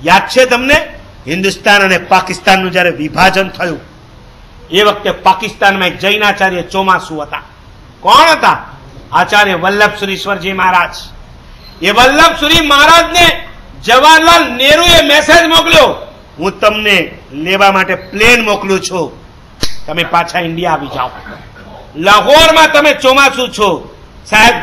યાદ છે તમને? હિન્દુસ્તાન અને પાકિસ્તાનનું જ્યારે વિભાજન થયું એ વખતે પાકિસ્તાનમાં એક જૈનાચાર્ય ચોમાસુ હતા. કોણ હતા? આચાર્ય વલ્લભસુરીશ્વરજી મહારાજ. એ વલ્લભસુરી મહારાજને જવાહરલાલ નહેરુએ મેસેજ મોકલ્યો, હું તમને લેવા માટે પ્લેન મોકલું છું, તમે પાછા ઇન્ડિયા આવી જાઓ. લાહોરમાં તમે ચોમાસુ છો સાહેબ.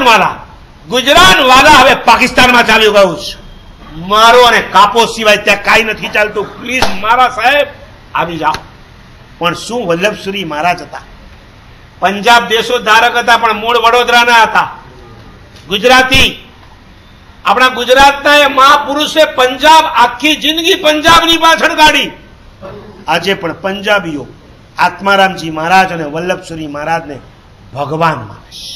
ગુજરાનવાલા હવે પાકિસ્તાનમાં ચાલ્યું ગયું છે. મારો અને કાપો સિવાય ત્યાં કાંઈ નથી ચાલતું. પ્લીઝ મારા સાહેબ આવી જાઓ. પણ શું વલ્લભસુરી મહારાજ હતા? પંજાબ દેશો ધારક હતા, પણ મૂળ વડોદરાના હતા, ગુજરાતી. આપણા ગુજરાતના એ મહાપુરુષે પંજાબ, આખી જિંદગી પંજાબની પાછળ કાઢી. આજે પણ પંજાબીઓ આત્મારામજી મહારાજ અને વલ્લભસુરી મહારાજને ભગવાન માને છે.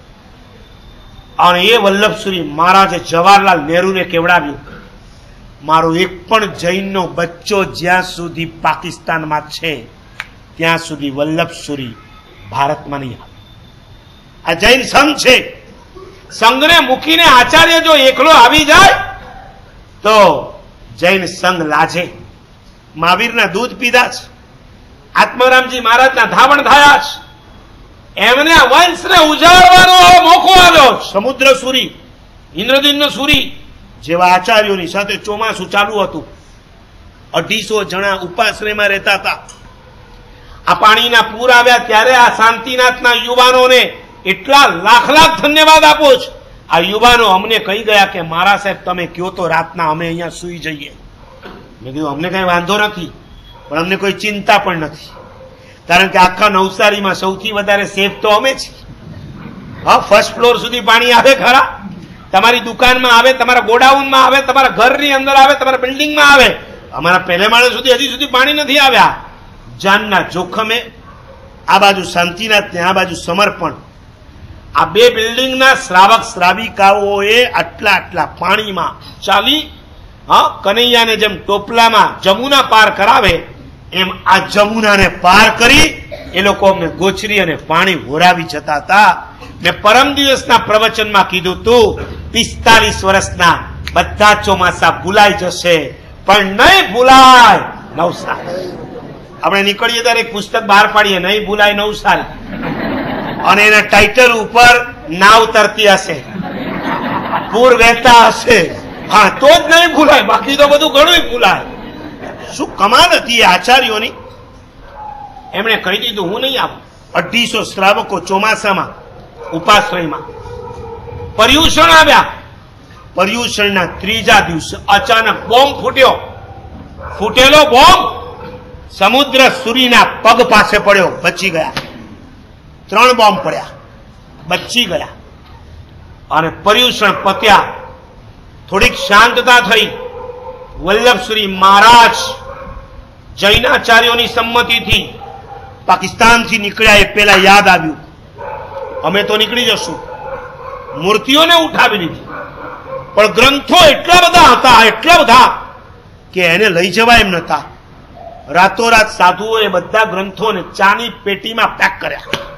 અને એ વલ્લભસુરી મહારાજે જવાહરલાલ નહેરુને કેવડાવ્યું, મારો એક પણ જૈનનો બચ્ચો જ્યાં સુધી પાકિસ્તાનમાં છે ત્યાં સુધી વલ્લભસુરી ભારતમાં નહીં આવે. આ જૈન સંઘ છે. સંઘને મૂકીને આચાર્ય જો એકલો આવી જાય તો જૈન સંઘ લાજે. મહાવીરના દૂધ પીધા છે, આત્મારામજી મહારાજના ધાવણ થયા છે, એમને વંશને ઉજાડવાનો મોકો આવ્યો. સમુદ્ર સુરી, ઇન્દ્રદિન્ન સુરી જેવા આચાર્યોની સાથે ચોમાસું ચાલુ હતું. 250 જણા ઉપાશ્રયમાં રહેતા હતા. આ પાણીના પૂર આવ્યા ત્યારે આ શાંતિનાથના યુવાનોને એટલા લાખ ધન્યવાદ આપો છો. આ યુવાનો અમને કહી ગયા કે મારા સાહેબ તમે કયો તો રાતના અમે અહીંયા સુઈ જઈએ. મેં કીધું અમને કઈ વાંધો નથી, પણ અમને કોઈ ચિંતા પણ નથી, કારણ કે આખા નવસારીમાં સૌથી વધારે સેફ તો અમે છીએ. હા, ફર્સ્ટ ફ્લોર સુધી પાણી આવે ખરા? તમારી દુકાનમાં આવે, તમારા ગોડાઉનમાં આવે, તમારા ઘરની અંદર આવે, તમારા બિલ્ડિંગમાં આવે. અમારા પહેલે માળે સુધી હજી સુધી પાણી નથી આવ્યા. જાનના જોખમે આ બાજુ શાંતિનાથ ને આ બાજુ સમર્પણ, આ બે બિલ્ડિંગના શ્રાવક શ્રાવિકાઓએ આટલા પાણીમાં ચાલી, હા, કનૈયાને જેમ ટોપલામાં જમુના પાર કરાવે એમ આ જમુનાને પાર કરી એ લોકો અમને ગોચરી અને પાણી હોરાવી જતા હતા. મેં પરમ દિવસના પ્રવચનમાં કીધું તું 45 વર્ષના બધા ચોમાસા ભૂલાઈ જશે, પણ નહીં ભૂલાય નવસારી. આપણે નીકળીએ ત્યારે એક પુસ્તક બહાર પાડીએ, નહીં ભૂલાય નવસારી, અને એના ટાઇટલ ઉપર નાવ તરતી હશે, પૂર વહેતા હશે. હા, તો જ નહીં ભૂલાય, બાકી તો બધું ઘણું ભૂલાય. શું કમાલ હતી એ આચાર્યોની! એમણે કહી દીધું હું નહીં આવું. 250 શ્રાવકો ચોમાસામાં ઉપાશ્રયમાં. પર્યુષણ આવ્યા. પર્યુષણના 3જા દિવસે અચાનક બોમ્બ ફૂટ્યો. ફૂટેલો બોમ્બ સમુદ્ર સુરીના પગ પાસે પડ્યો, બચી ગયા. 3 બોમ્બ પડ્યા, બચી ગયા. અને પર્યુષણ પત્યા. થોડીક શાંતતા થઈ. વલ્લભસુરી મહારાજ જૈનાચાર્યોની સંમતિથી પાકિસ્તાનથી નીકળ્યા એ પેલા યાદ આવ્યું, અમે તો નીકળી જશું. મૂર્તિઓને ઉઠાવી લીધી, પણ ગ્રંથો એટલા બધા કે એને લઈ જવાય એમ નતા. રાતોરાત સાધુઓએ બધા ગ્રંથોને ચાની પેટીમાં પેક કર્યા.